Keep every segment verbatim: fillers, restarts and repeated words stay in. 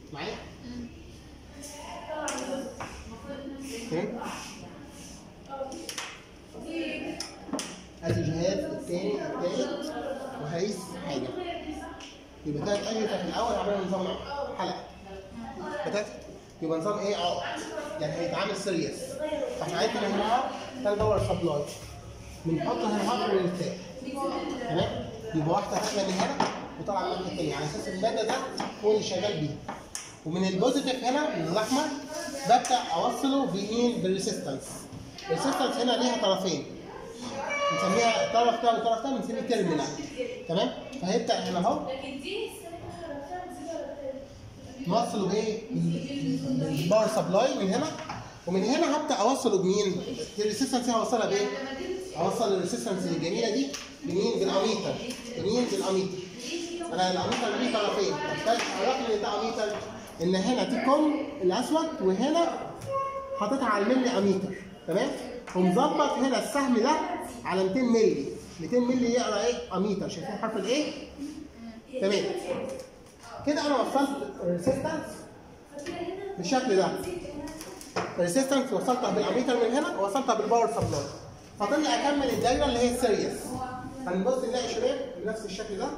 معايا؟ تمام؟ ادي جهاز الثاني الثالث وهيقيس حاجه. يبقى ثلاث اجهزه في الاول عملنا نظام حلقه. بدات يبقى نظام ايه؟ اه يعني هيتعامل سيريس. فاحنا عندنا هنا ثلاث باور سبلاي بنحط هنا هارد ونرتاح. تمام؟ يبقى واحده داخله من هنا وطالعه من الناحيه الثانيه على اساس الماده ده هو اللي شغال بيه. ومن البوزيتيف هنا من الاحمر ببدا اوصله بمين؟ بالريسيستنس. الريسيستنس هنا ليها طرفين. بنسميها الطرف ده والطرف ده بنسميه تيرمينال. تمام؟ فهيبدا هنا اهو نوصله بايه؟ بالباور سبلاي من هنا، ومن هنا هبدا اوصله بمين؟ الريسيستنس دي هوصلها بايه؟ اوصل الريسيستنس الجميله دي بمين؟ بالاميتر. بمين؟ بالاميتر. انا الاميتر ليه طرفين، عرفني ان ده اميتر ان هنا دي كم الاسود وهنا حاططها على الملي اميتر. تمام؟ ومظبط هنا السهم ده على مئتين مللي. مئتين مللي يقرا ايه؟ اميتر. شايفين حرف الايه؟ تمام. كده انا وصلت الريسيستنس بالشكل ده. الريسيستنس وصلتها بالاميتر من هنا ووصلتها بالباور سبلاي. فاضل لي اكمل الدايره اللي هي السيريس. هنبص نلاقي شباب بنفس الشكل ده.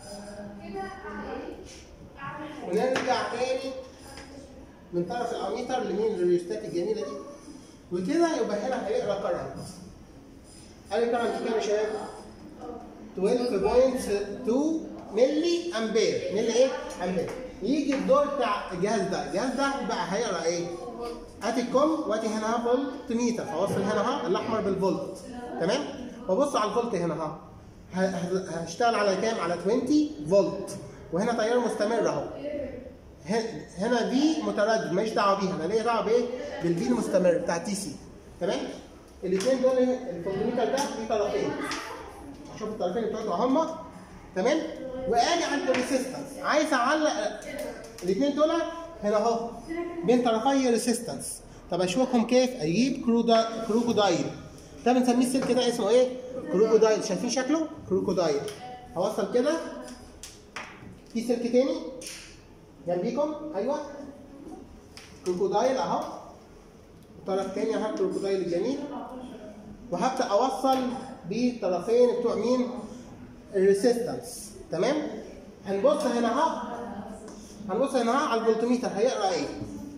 ونرجع تاني من طرف الاميتر لمين؟ للريستات الجميله دي. وكده يبقى هنا هيقرا كرنت. قال لي كرنت كام يا شباب؟ اثناشر فاصلة اتنين ملي امبير. ملي ايه؟ امبير. يجي الدور بتاع الجهاز ده، الجهاز ده بقى هيقرا ايه؟ ادي الكم وادي هنا اهو فولت ميتر، فوصل هنا اهو الاحمر بالفولت. تمام؟ وبص على الفولت هنا اهو. هشتغل على كام؟ على عشرين فولت. وهنا تيار مستمر اهو. هنا في متردد ماليش دعوه بيها، انا ليا دعوه بايه؟ بالفي المستمر بتاع تي سي. تمام؟ الاثنين دول الفولتميتر ده ليه طرفين. شوف الطرفين بتوعته هم. تمام؟ واجي عند الريسيستنس عايز اعلق الاثنين دول هنا اهو بين طرفي ريسيستنس. طب اشوفهم كيف؟ اجيب كروكودايل. ده بنسميه السلك ده اسمه ايه؟ كروكودايل. شايفين شكله؟ كروكودايل. هوصل كده في سلك تاني جنبيكم. ايوه كروكودايل اهو. الطرف تاني اهو كروكودايل الجميل. وهبدا اوصل بالطرفين بتوع مين؟ الريسيستنس. تمام؟ هنبص هنا اهو. هنبص هنا اهو على الفولتميتر هيقرا ايه؟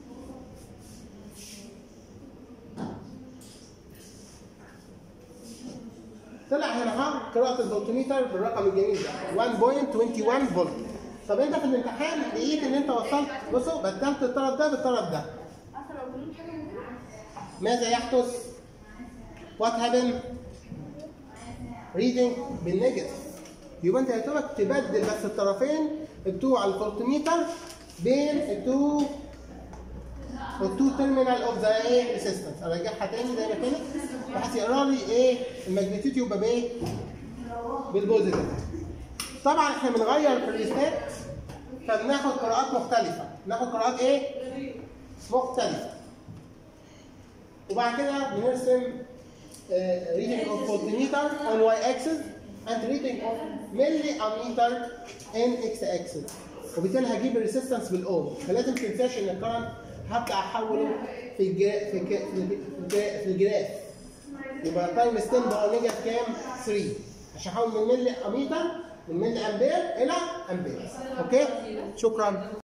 طلع هنا اهو قراءة الفولتميتر بالرقم الجميل ده واحد فاصلة واحد وعشرين فولت. طب انت في الامتحان لقيت ان انت وصلت، بصوا بدلت الطرف ده بالطرف ده. ماذا يحدث؟ What happened؟ reading بالنيجاتيف. يبقى انت هتبقى تبدل بس الطرفين بتوع الفولتميتر بين التو التو تيرمينال اوف ذا ايه؟ ريسيستنس. ارجعها تاني زي ما كانت بحيث يقرا لي ايه؟ الماجنتيود يبقى بايه؟ بالبوزيتيف. طبعا احنا بنغير في الريستات فبناخد قراءات مختلفه. ناخد قراءات ايه؟ مختلفه. وبعد كده بنرسم uh, reading of voltmeter on y-axis and reading of milliammeter in x-axis. وبالتالي هجيب الريسيستنس بالاوم. فلازم ما تنساش ان الكرنت هبدا احوله في الجراف في, في, في الجراف. يبقى تايم ستين باور نيجاتيف كام؟ ثلاثة. عشان احول من ملي اميتر من ملي امبير الى امبير. اوكي؟ شكرا.